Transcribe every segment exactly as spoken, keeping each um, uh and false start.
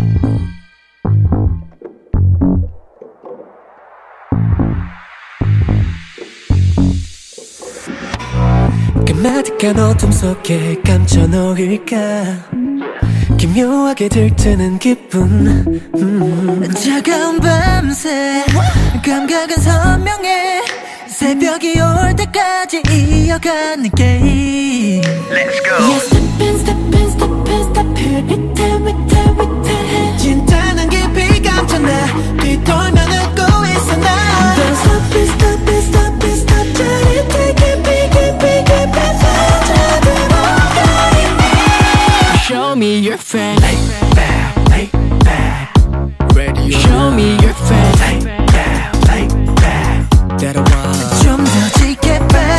까마득한 어둠 속에 감춰 놓을까 기묘하게 들뜨는 기분 음. 차가운 밤새 감각은 선명해 새벽이 올 때까지 이어가는 게임 Let's go yeah, step in, step in, step in, step here 위태 위태 위태 진짜는 깊이 감춰놔 뒤돌면 웃고 있어 나 Don't stop it, stop it, stop it, stop 짜릿해 깊이 깊이 깊이 빠져들어가 이미 Show me your face Lay back, lay back Radio Show me your face Lay back, lay back 때려와 좀 더 짙게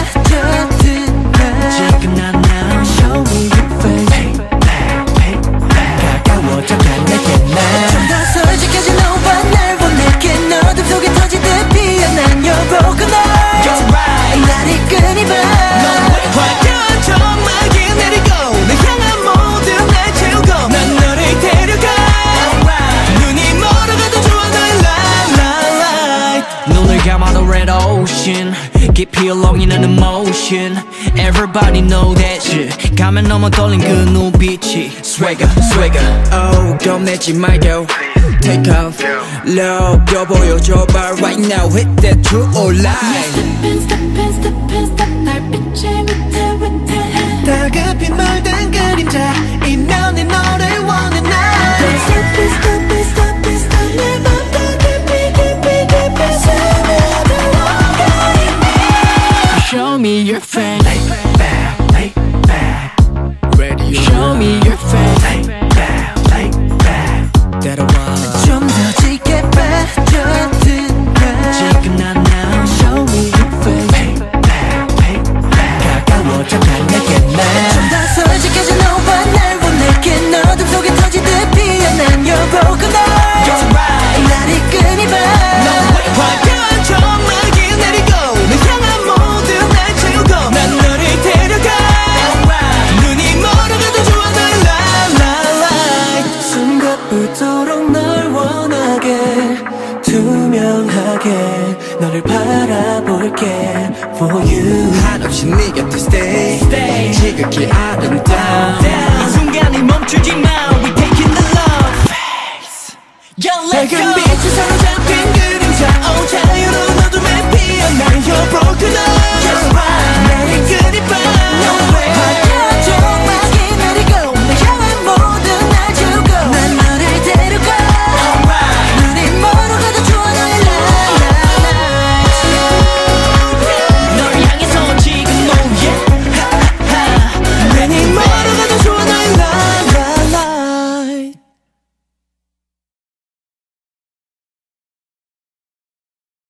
빠져들어 지금 난 now Show me your face Lay back, lay back 가까워져 가 내게 나 좀 더 솔직해진 너와 날 원할게 어둠 속에 터지듯 피어난 You're broken heart You're right 날 이끈이 봐 화려한 전막이 내리고 내 향한 모든 날 채우고 난 너를 데려가 눈이 멀어가도 좋아 너의 light 눈을 감아도 red ocean 깊이 along이 나는 motion Everybody know that shit 가면 넘어 떨린 그 눈빛이 Swagger, swagger Oh 겁내지 말고 Take off Low 더 보여줘봐 Right now hit that true or lie Step in, step in, step in, step 달빛의 위태 위태 다급히 멀던 그림자 이면 내 너를 원해 나 Step in, step in, step in, step 내 맘도 깊이 깊이 깊이 스며들어가 이미 Show me your face Lay back, lay back Radio Show me your face Lay back, lay back 때려와 좀 더 짙게 빠져들어 지금 난 now Show me your face Lay back, lay back 가까워져 가 내게 나 좀 더 솔직해진 너와 날 원할게 어둠 속에 터지듯 피어난 You're broken heart You're right 날 이끈이 봐 너의 화려한 전막이 내리고 내 향한 모든 날 채우고 난 너를 데려가 눈이 멀어가도 좋아 너의 light 숨가쁘도록 널 원하게 투명하게 너를 바라볼게 For you 한없이 네 곁에 stay, stay. 지극히 아름다운 이 순간이 멈추지 마 We taking the love phase Yo, let's go